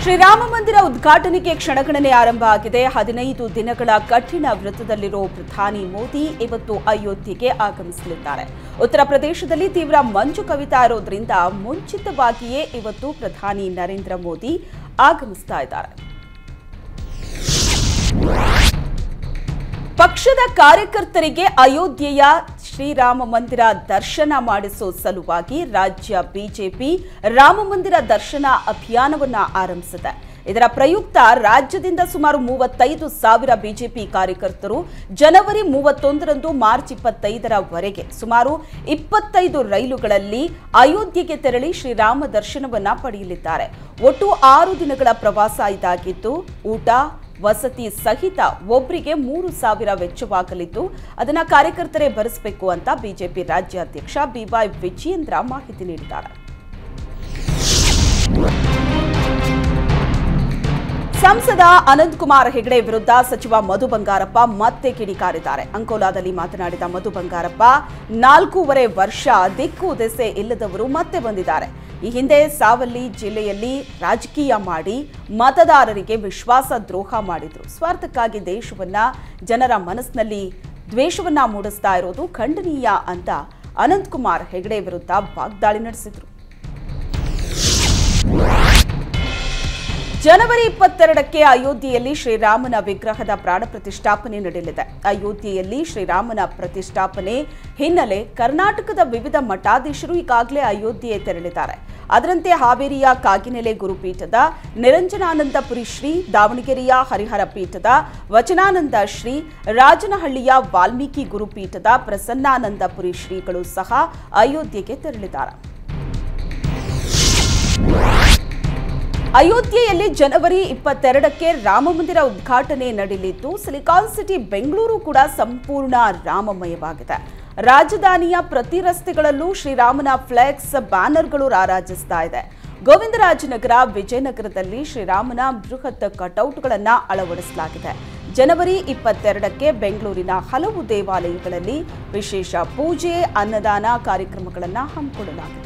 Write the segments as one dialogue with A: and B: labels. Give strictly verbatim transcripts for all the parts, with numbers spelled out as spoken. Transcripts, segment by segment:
A: ಶ್ರೀರಾಮ ಮಂದಿರ ಉದ್ಘಾಟನೆಗೆ ಕ್ಷಣಗಣನೆ ಆರಂಭ ಆಗಿದೆ. ಹದಿನೈದು ದಿನಗಳ ಕಠಿಣ ವ್ರತದಲ್ಲಿರೋ ಪ್ರಧಾನಿ ಮೋದಿ ಇವತ್ತು ಅಯೋಧ್ಯೆಗೆ ಆಗಮಿಸಲಿದ್ದಾರೆ. ಉತ್ತರ ಪ್ರದೇಶದಲ್ಲಿ ತೀವ್ರ ಮಂಜು ಕವಿತಾ ಇರೋದ್ರಿಂದ ಮುಂಚಿತವಾಗಿಯೇ ಇವತ್ತು ಪ್ರಧಾನಿ ನರೇಂದ್ರ ಮೋದಿ ಆಗಮಿಸ್ತಾ ಇದ್ದಾರೆ. ಪಕ್ಷದ ಕಾರ್ಯಕರ್ತರಿಗೆ ಅಯೋಧ್ಯೆಯ ಶ್ರೀರಾಮ ಮಂದಿರ ದರ್ಶನ ಮಾಡಿಸೋ ಸಲುವಾಗಿ ರಾಜ್ಯ ಬಿಜೆಪಿ ರಾಮ ಮಂದಿರ ದರ್ಶನ ಅಭಿಯಾನವನ್ನ ಆರಂಭಿಸಿದೆ. ಇದರ ಪ್ರಯುಕ್ತ ರಾಜ್ಯದಿಂದ ಸುಮಾರು ಮೂವತ್ತೈದು ಸಾವಿರ ಬಿಜೆಪಿ ಕಾರ್ಯಕರ್ತರು ಜನವರಿ ಮೂವತ್ತೊಂದರಂದು ಮಾರ್ಚ್ ಇಪ್ಪತ್ತೈದರವರೆಗೆ ಸುಮಾರು ಇಪ್ಪತ್ತೈದು ರೈಲುಗಳಲ್ಲಿ ಅಯೋಧ್ಯೆಗೆ ತೆರಳಿ ಶ್ರೀರಾಮ ದರ್ಶನವನ್ನ ಪಡೆಯಲಿದ್ದಾರೆ. ಒಟ್ಟು ಆರು ದಿನಗಳ ಪ್ರವಾಸ ಇದಾಗಿದ್ದು ಊಟ ವಸತಿ ಸಹಿತ ಒಬ್ಬರಿಗೆ ಮೂರು ಸಾವಿರ ವೆಚ್ಚವಾಗಲಿದ್ದು ಅದನ್ನ ಕಾರ್ಯಕರ್ತರೇ ಭರಿಸಬೇಕು ಅಂತ ಬಿಜೆಪಿ ರಾಜ್ಯಾಧ್ಯಕ್ಷ ಬಿವೈ ವಿಜಯೇಂದ್ರ ಮಾಹಿತಿ ನೀಡಿದ್ದಾರೆ. ಸಂಸದ ಅನಂತಕುಮಾರ್ ಹೆಗಡೆ ವಿರುದ್ಧ ಸಚಿವ ಮಧು ಬಂಗಾರಪ್ಪ ಮತ್ತೆ ಕಿಡಿಕಾರಿದ್ದಾರೆ. ಅಂಕೋಲಾದಲ್ಲಿ ಮಾತನಾಡಿದ ಮಧು ಬಂಗಾರಪ್ಪ, ನಾಲ್ಕೂವರೆ ವರ್ಷ ದಿಕ್ಕು ದೆಸೆ ಇಲ್ಲದವರು ಮತ್ತೆ ಬಂದಿದ್ದಾರೆ. ಈ ಹಿಂದೆ ಸಾವಲ್ಲಿ ಜಿಲ್ಲೆಯಲ್ಲಿ ರಾಜಕೀಯ ಮಾಡಿ ಮತದಾರರಿಗೆ ವಿಶ್ವಾಸ ದ್ರೋಹ ಮಾಡಿದ್ರು. ಸ್ವಾರ್ಥಕ್ಕಾಗಿ ದೇಶವನ್ನ ಜನರ ಮನಸ್ಸಿನಲ್ಲಿ ದ್ವೇಷವನ್ನ ಮೂಡಿಸ್ತಾ ಇರೋದು ಖಂಡನೀಯ ಅಂತ ಅನಂತಕುಮಾರ್ ಹೆಗಡೆ ವಿರುದ್ಧ ವಾಗ್ದಾಳಿ ನಡೆಸಿದ್ರು. ಜನವರಿ ಇಪ್ಪತ್ತೆರಡಕ್ಕೆ ಅಯೋಧ್ಯೆಯಲ್ಲಿ ಶ್ರೀರಾಮನ ವಿಗ್ರಹದ ಪ್ರಾಣ ಪ್ರತಿಷ್ಠಾಪನೆ ನಡೆಯಲಿದೆ. ಅಯೋಧ್ಯೆಯಲ್ಲಿ ಶ್ರೀರಾಮನ ಪ್ರತಿಷ್ಠಾಪನೆ ಹಿನ್ನೆಲೆ ಕರ್ನಾಟಕದ ವಿವಿಧ ಮಠಾಧೀಶರು ಈಗಾಗಲೇ ಅಯೋಧ್ಯೆ ತೆರಳಿದ್ದಾರೆ. ಅದರಂತೆ ಹಾವೇರಿಯ ಕಾಗಿನೆಲೆ ಗುರುಪೀಠದ ನಿರಂಜನಾನಂದಪುರಿ ಶ್ರೀ, ದಾವಣಗೆರೆಯ ಹರಿಹರ ಪೀಠದ ವಚನಾನಂದ ಶ್ರೀ, ರಾಜನಹಳ್ಳಿಯ ವಾಲ್ಮೀಕಿ ಗುರುಪೀಠದ ಪ್ರಸನ್ನಾನಂದಪುರಿ ಶ್ರೀಗಳು ಸಹ ಅಯೋಧ್ಯೆಗೆ ತೆರಳಿದ್ದಾರೆ. ಅಯೋಧ್ಯೆಯಲ್ಲಿ ಜನವರಿ ಇಪ್ಪತ್ತೆರಡಕ್ಕೆ ರಾಮ ಮಂದಿರ ಉದ್ಘಾಟನೆ ನಡೆಯಲಿದ್ದು ಸಿಲಿಕಾನ್ ಸಿಟಿ ಬೆಂಗಳೂರು ಕೂಡ ಸಂಪೂರ್ಣ ರಾಮಮಯವಾಗಿದೆ. ರಾಜಧಾನಿಯ ಪ್ರತಿ ರಸ್ತೆಗಳಲ್ಲೂ ಶ್ರೀರಾಮನ ಫ್ಲೆಕ್ಸ್ ಬ್ಯಾನರ್ಗಳು ರಾರಾಜಿಸ್ತಾ ಇದೆ. ಗೋವಿಂದರಾಜನಗರ, ವಿಜಯನಗರದಲ್ಲಿ ಶ್ರೀರಾಮನ ಬೃಹತ್ ಕಟೌಟ್ಗಳನ್ನು ಅಳವಡಿಸಲಾಗಿದೆ. ಜನವರಿ ಇಪ್ಪತ್ತೆರಡಕ್ಕೆ ಬೆಂಗಳೂರಿನ ಹಲವು ದೇವಾಲಯಗಳಲ್ಲಿ ವಿಶೇಷ ಪೂಜೆ, ಅನ್ನದಾನ ಕಾರ್ಯಕ್ರಮಗಳನ್ನು ಹಮ್ಮಿಕೊಳ್ಳಲಾಗಿದೆ.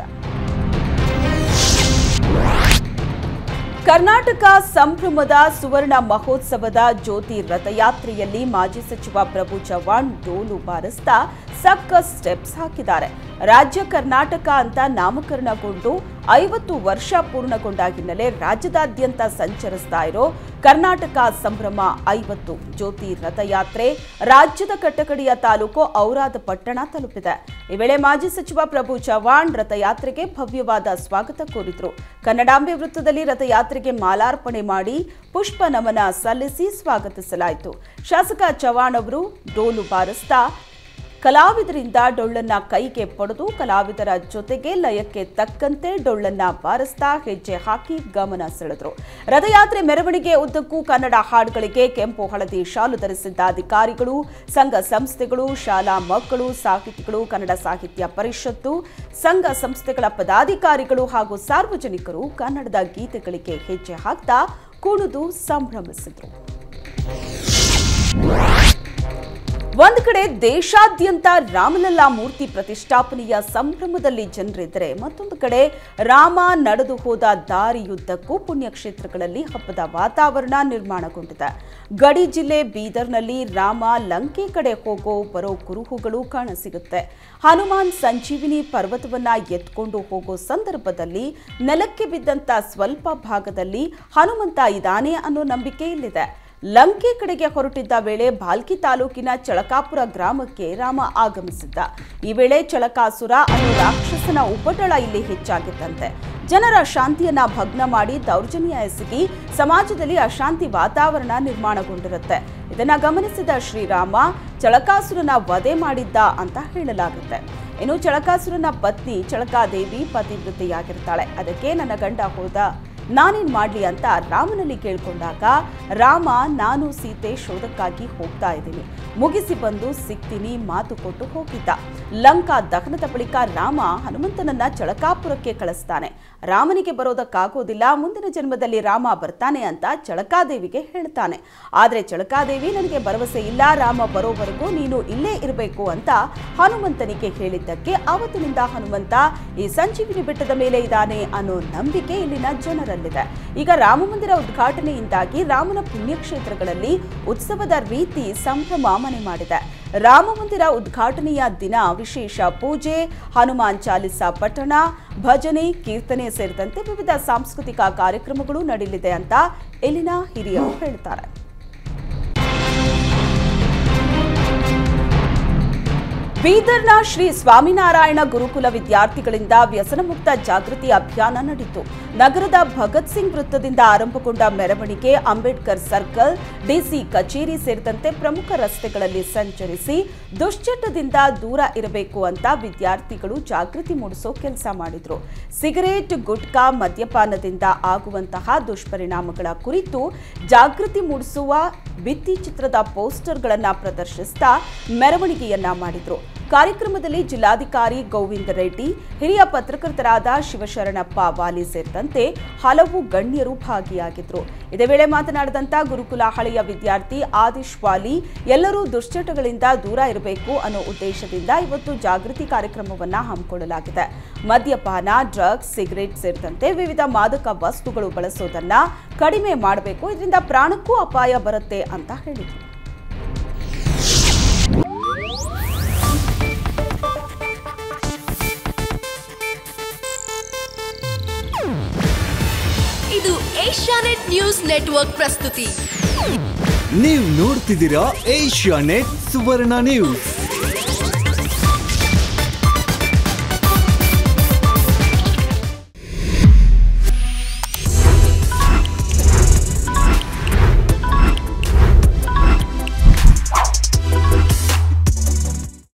A: ಕರ್ನಾಟಕ ಸಂಭ್ರಮದ ಸುವರ್ಣ ಮಹೋತ್ಸವದ ಜ್ಯೋತಿ ರಥಯಾತ್ರೆಯಲ್ಲಿ ಮಾಜಿ ಸಚಿವ ಪ್ರಭು ಚವ್ಹಾಣ್ ಡೋಲು ಬಾರಿಸ್ತಾ ಸಕ್ಕಸ್ ಸ್ಟೆಪ್ಸ್ ಹಾಕಿದ್ದಾರೆ. ರಾಜ್ಯ ಕರ್ನಾಟಕ ಅಂತ ನಾಮಕರಣಗೊಂಡು ಐವತ್ತು ವರ್ಷ ಪೂರ್ಣಗೊಂಡ ಹಿನ್ನೆಲೆ ರಾಜ್ಯದಾದ್ಯಂತ ಸಂಚರಿಸ್ತಾ ಇರೋ ಕರ್ನಾಟಕ ಸಂಭ್ರಮ ಐವತ್ತು ಜ್ಯೋತಿ ರಥಯಾತ್ರೆ ರಾಜ್ಯದ ಕಟ್ಟಕಡೆಯ ತಾಲೂಕು ಔರಾದ ಪಟ್ಟಣ ತಲುಪಿದೆ. ಈ ವೇಳೆ ಮಾಜಿ ಸಚಿವ ಪ್ರಭು ಚವ್ಹಾಣ್ ರಥಯಾತ್ರೆಗೆ ಭವ್ಯವಾದ ಸ್ವಾಗತ ಕೋರಿದ್ರು. ಕನ್ನಡಾಂಬೆ ವೃತ್ತದಲ್ಲಿ ರಥಯಾತ್ರೆಗೆ ಮಾಲಾರ್ಪಣೆ ಮಾಡಿ ಪುಷ್ಪ ನಮನ ಸಲ್ಲಿಸಿ ಸ್ವಾಗತಿಸಲಾಯಿತು. ಶಾಸಕ ಚವ್ಹಾಣ್ ಅವರು ಡೋಲು ಬಾರಿಸ್ತಾ ಕಲಾವಿದರಿಂದ ಡೊಳ್ಳನ್ನ ಕೈಗೆ ಪಡೆದು ಕಲಾವಿದರ ಜೊತೆಗೆ ಲಯಕ್ಕೆ ತಕ್ಕಂತೆ ಡೊಳ್ಳನ್ನ ಬಾರಿಸ್ತಾ ಹೆಜ್ಜೆ ಹಾಕಿ ಗಮನ ಸೆಳೆದರು. ರಥಯಾತ್ರೆ ಮೆರವಣಿಗೆ ಉದ್ದಕ್ಕೂ ಕನ್ನಡ ಹಾಡುಗಳಿಗೆ ಕೆಂಪು ಹಳದಿ ಶಾಲು ಧರಿಸಿದ್ದ ಅಧಿಕಾರಿಗಳು, ಸಂಘ ಸಂಸ್ಥೆಗಳು, ಶಾಲಾ ಮಕ್ಕಳು, ಸಾಹಿತಿಗಳು, ಕನ್ನಡ ಸಾಹಿತ್ಯ ಪರಿಷತ್ತು, ಸಂಘ ಸಂಸ್ಥೆಗಳ ಪದಾಧಿಕಾರಿಗಳು ಹಾಗೂ ಸಾರ್ವಜನಿಕರು ಕನ್ನಡದ ಗೀತೆಗಳಿಗೆ ಹೆಜ್ಜೆ ಹಾಕ್ತಾ ಕುಣಿದು ಸಂಭ್ರಮಿಸಿದರು. ಒಂದು ಕಡೆ ದೇಶಾದ್ಯಂತ ರಾಮಲಲ್ಲಾ ಮೂರ್ತಿ ಪ್ರತಿಷ್ಠಾಪನೆಯ ಸಂಭ್ರಮದಲ್ಲಿ ಜನರಿದ್ದರೆ, ಮತ್ತೊಂದು ಕಡೆ ರಾಮ ನಡೆದು ಹೋದ ದಾರಿಯುದ್ದಕ್ಕೂ ಪುಣ್ಯಕ್ಷೇತ್ರಗಳಲ್ಲಿ ಹಬ್ಬದ ವಾತಾವರಣ ನಿರ್ಮಾಣಗೊಂಡಿದೆ. ಗಡಿ ಜಿಲ್ಲೆ ಬೀದರ್ನಲ್ಲಿ ರಾಮ ಲಂಕೆ ಕಡೆ ಹೋಗೋ ಬರೋ ಕುರುಹುಗಳು ಕಾಣಸಿಗುತ್ತೆ. ಹನುಮಾನ್ ಸಂಜೀವಿನಿ ಪರ್ವತವನ್ನ ಎತ್ಕೊಂಡು ಹೋಗೋ ಸಂದರ್ಭದಲ್ಲಿ ನೆಲಕ್ಕೆ ಬಿದ್ದಂತ ಸ್ವಲ್ಪ ಭಾಗದಲ್ಲಿ ಹನುಮಂತ ಇದ್ದಾನೆ ಅನ್ನೋ ನಂಬಿಕೆ ಇಲ್ಲಿದೆ. ಲಂಕೆ ಕಡೆಗೆ ಹೊರಟಿದ್ದ ವೇಳೆ ಭಾಲ್ಕಿ ತಾಲೂಕಿನ ಚಳಕಾಪುರ ಗ್ರಾಮಕ್ಕೆ ರಾಮ ಆಗಮಿಸಿದ್ದ. ಈ ವೇಳೆ ಚಳಕಾಸುರ ಅನ್ನೋ ರಾಕ್ಷಸನ ಉಪಟಳ ಇಲ್ಲಿ ಹೆಚ್ಚಾಗಿತ್ತಂತೆ. ಜನರ ಶಾಂತಿಯನ್ನ ಭಗ್ನ ಮಾಡಿ ದೌರ್ಜನ್ಯ ಎಸಗಿ ಸಮಾಜದಲ್ಲಿ ಅಶಾಂತಿ ವಾತಾವರಣ ನಿರ್ಮಾಣಗೊಂಡಿರುತ್ತೆ. ಇದನ್ನ ಗಮನಿಸಿದ ಶ್ರೀರಾಮ ಚಳಕಾಸುರನ ವಧೆ ಮಾಡಿದ್ದ ಅಂತ ಹೇಳಲಾಗುತ್ತೆ. ಇನ್ನು ಚಳಕಾಸುರನ ಪತ್ನಿ ಚಳಕಾದೇವಿ ಪತಿವೃತೆಯಾಗಿರ್ತಾಳೆ. ಅದಕ್ಕೆ ನನ್ನ ಗಂಡ ಹೋದ, ನಾನೇನ್ ಮಾಡ್ಲಿ ಅಂತ ರಾಮನಲ್ಲಿ ಕೇಳ್ಕೊಂಡಾಗ ರಾಮ, ನಾನು ಸೀತೆ ಶೋಧಕ್ಕಾಗಿ ಹೋಗ್ತಾ ಇದ್ದೀನಿ, ಮುಗಿಸಿ ಬಂದು ಸಿಗ್ತೀನಿ ಮಾತು ಕೊಟ್ಟು ಹೋಗಿದ್ದ. ಲಂಕಾ ದಹನದ ಬಳಿಕ ರಾಮ ಹನುಮಂತನನ್ನ ಚಳಕಾಪುರಕ್ಕೆ ಕಳಿಸ್ತಾನೆ. ರಾಮನಿಗೆ ಬರೋದಕ್ಕಾಗೋದಿಲ್ಲ, ಮುಂದಿನ ಜನ್ಮದಲ್ಲಿ ರಾಮ ಬರ್ತಾನೆ ಅಂತ ಚಳಕಾದೇವಿಗೆ ಹೇಳ್ತಾನೆ. ಆದ್ರೆ ಚಳಕಾದೇವಿ ನನಗೆ ಭರವಸೆ ಇಲ್ಲ, ರಾಮ ಬರೋವರೆಗೂ ನೀನು ಇಲ್ಲೇ ಇರಬೇಕು ಅಂತ ಹನುಮಂತನಿಗೆ ಹೇಳಿದ್ದಕ್ಕೆ ಅವತ್ತಿನಿಂದ ಹನುಮಂತ ಈ ಸಂಜೀವಿನಿ ಬೆಟ್ಟದ ಮೇಲೆ ಇದ್ದಾನೆ ಅನ್ನೋ ನಂಬಿಕೆ ಇಲ್ಲಿನ ಜನರಲ್ಲಿದೆ. ಈಗ ರಾಮ ಮಂದಿರ ಉದ್ಘಾಟನೆಯಿಂದಾಗಿ ರಾಮನ ಪುಣ್ಯಕ್ಷೇತ್ರಗಳಲ್ಲಿ ಉತ್ಸವದ ರೀತಿ ಸಂಭ್ರಮ ಮನೆ ಮಾಡಿದೆ. ರಾಮ ಮಂದಿರ ಉದ್ಘಾಟನೆಯ ದಿನ ವಿಶೇಷ ಪೂಜೆ, ಹನುಮಾನ್ ಚಾಲಿಸಾ ಪಠಣ, ಭಜನೆ, ಕೀರ್ತನೆ ಸೇರಿದಂತೆ ವಿವಿಧ ಸಾಂಸ್ಕೃತಿಕ ಕಾರ್ಯಕ್ರಮಗಳು ನಡೆಯಲಿದೆ ಅಂತ ಇಲ್ಲಿನ ಹಿರಿಯರು ಹೇಳ್ತಾರೆ. ಬೀದರ್ನ ಶ್ರೀ ಸ್ವಾಮಿನಾರಾಯಣ ಗುರುಕುಲ ವಿದ್ಯಾರ್ಥಿಗಳಿಂದ ವ್ಯಸನ ಮುಕ್ತ ಜಾಗೃತಿ ಅಭಿಯಾನ ನಡೆಯಿತು. ನಗರದ ಭಗತ್ ಸಿಂಗ್ ವೃತ್ತದಿಂದ ಆರಂಭಗೊಂಡ ಮೆರವಣಿಗೆ ಅಂಬೇಡ್ಕರ್ ಸರ್ಕಲ್, ಡಿಸಿ ಕಚೇರಿ ಸೇರಿದಂತೆ ಪ್ರಮುಖ ರಸ್ತೆಗಳಲ್ಲಿ ಸಂಚರಿಸಿ ದುಶ್ಚಟದಿಂದ ದೂರ ಇರಬೇಕು ಅಂತ ವಿದ್ಯಾರ್ಥಿಗಳು ಜಾಗೃತಿ ಮೂಡಿಸೋ ಕೆಲಸ ಮಾಡಿದ್ರು. ಸಿಗರೇಟ್, ಗುಟ್ಕಾ, ಮದ್ಯಪಾನದಿಂದ ಆಗುವಂತಹ ದುಷ್ಪರಿಣಾಮಗಳ ಕುರಿತು ಜಾಗೃತಿ ಮೂಡಿಸುವ ಭಿತ್ತಿ ಚಿತ್ರದ ಪೋಸ್ಟರ್ಗಳನ್ನು ಪ್ರದರ್ಶಿಸ್ತಾ ಮೆರವಣಿಗೆಯನ್ನ ಮಾಡಿದ್ರು. ಕಾರ್ಯಕ್ರಮದಲ್ಲಿ ಜಿಲ್ಲಾಧಿಕಾರಿ ಗೋವಿಂದ ರೆಡ್ಡಿ, ಹಿರಿಯ ಪತ್ರಕರ್ತರಾದ ಶಿವಶರಣಪ್ಪ ವಾಲಿ ಸೇರಿದಂತೆ ಹಲವು ಗಣ್ಯರು ಭಾಗಿಯಾಗಿದ್ರು. ಇದೇ ವೇಳೆ ಮಾತನಾಡಿದಂತ ಗುರುಕುಲ ಹಳೆಯ ವಿದ್ಯಾರ್ಥಿ ಆದಿಶ್ ವಾಲಿ, ಎಲ್ಲರೂ ದುಶ್ಚಟಗಳಿಂದ ದೂರ ಇರಬೇಕು ಅನ್ನೋ ಉದ್ದೇಶದಿಂದ ಇವತ್ತು ಜಾಗೃತಿ ಕಾರ್ಯಕ್ರಮವನ್ನ ಹಮ್ಮಿಕೊಳ್ಳಲಾಗಿದೆ. ಮದ್ಯಪಾನ, ಡ್ರಗ್ಸ್, ಸಿಗರೇಟ್ ಸೇರಿದಂತೆ ವಿವಿಧ ಮಾದಕ ವಸ್ತುಗಳು ಬಳಸೋದನ್ನ ಕಡಿಮೆ ಮಾಡಬೇಕು, ಇದರಿಂದ ಪ್ರಾಣಕ್ಕೂ ಅಪಾಯ ಬರುತ್ತೆ ಅಂತ ಹೇಳಿದ್ರು.
B: ಇದು ಏಷ್ಯಾನೆಟ್ ನ್ಯೂಸ್ ನೆಟ್ವರ್ಕ್ ಪ್ರಸ್ತುತಿ.
C: ನೀವು ನೋಡ್ತಿದ್ದೀರಾ ಏಷ್ಯಾನೆಟ್ ಸುವರ್ಣ ನ್ಯೂಸ್.